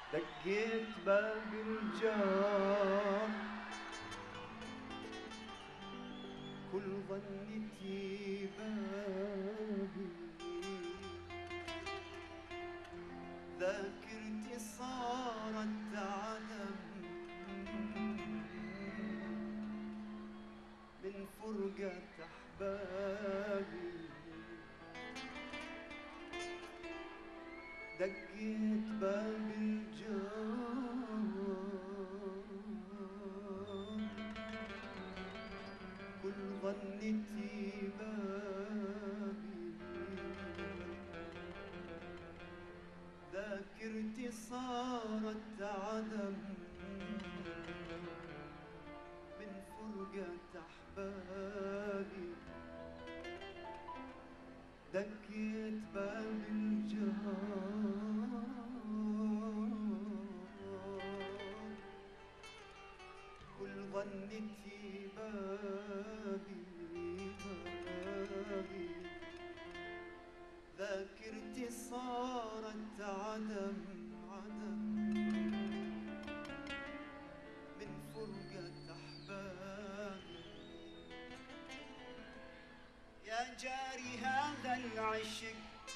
دقيت باب الجار، كل ظنتي بابي، ذاكرتي صارت عدم من فرقة أحبابي. دقيت باب الجار، كل ظنتي بابي، ذاكرتي صارت عدم من فرقة أحبابي. دقيت باب الجار، كل ظنتي بابي بابي، ذاكرتي صارت عدم عدم من فرقة أحبابي. يا جاري هذا العشق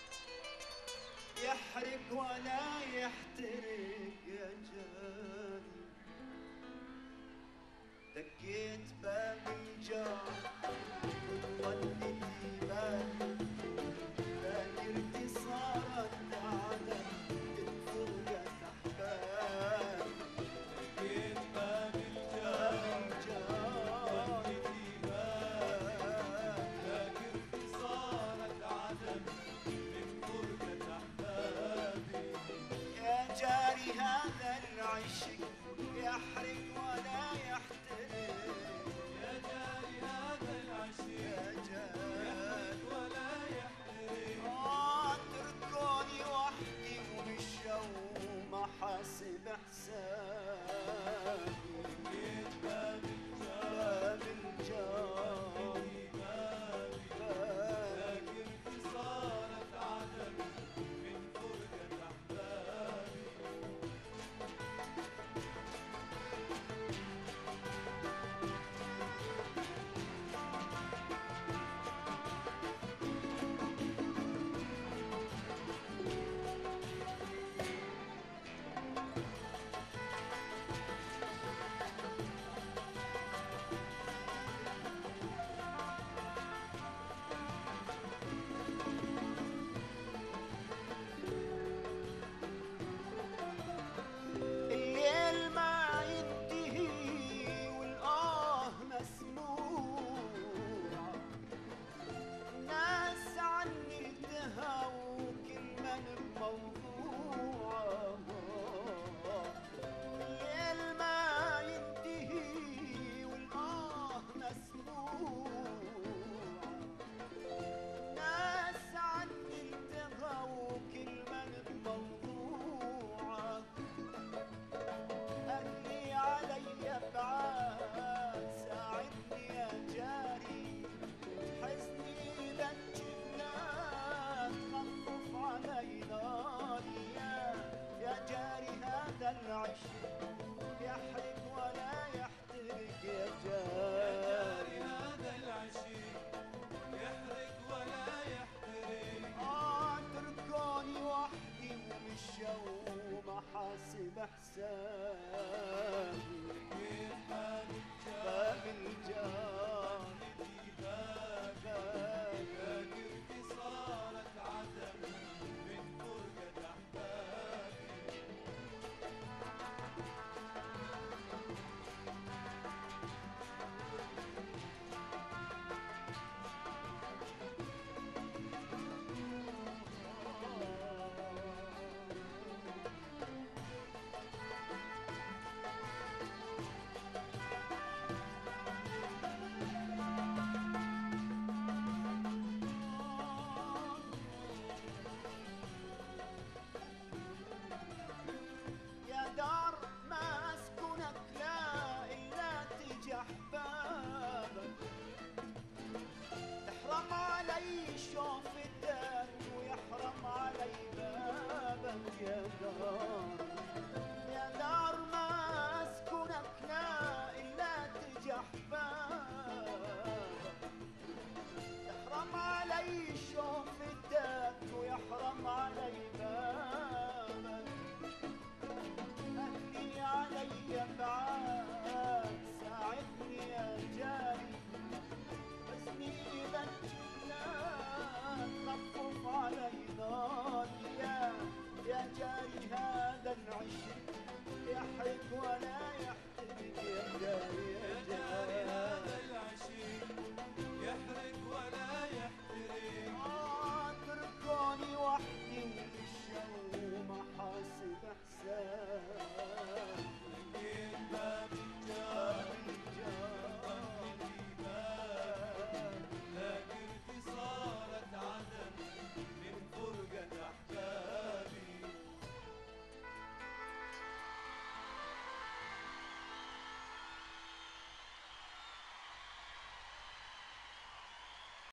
يحرق ولا يحترق، يا جاري دقيت باب الجار، كل ظنتي بابي، ذاكرتي صارت عدم من فرقة أحبابي. دقيت باب الجار، ظنتي بابي، ذاكرتي صارت عدم من فرقة أحبابي. يا جاري هذا العشق يحرق ولا يحترق، يا جاري هذا العشق يا جاري يحرق ولا يحترق. اتركوني وحدي ومشوا ما حاسب حسابي. دقيت باب الجار، باب الجار، ظنتي بابي، ذاكرتي صارت عدم من فرقة أحبابي. الليل ما ينتهي والآه مسموعة، ناس عني انتهى وكلمة بموضوعة. الليل ما ينتهي والآه مسموعة، ناس عني انتهى وكلمة بموضوعة. أهلي علي بعاد ساعدني يا جاري، حزني للجنات خفف علي ناري. يا جاري هذا العشق يحرق ولا يحترق، يا يا جاري جاري هذا العشق يحرق ولا يحترق. اتركوني وحدي ومشوا محاسب حسابي. دقيت باب الجار، باب الجار، ظنتي بابي، ذاكرتي صارت عدم من فرقة أحبابي. يا دار ما اسكنك لا الا تجي احبابك، احرم علي شوفتك ويحرم علي بابك. يا دار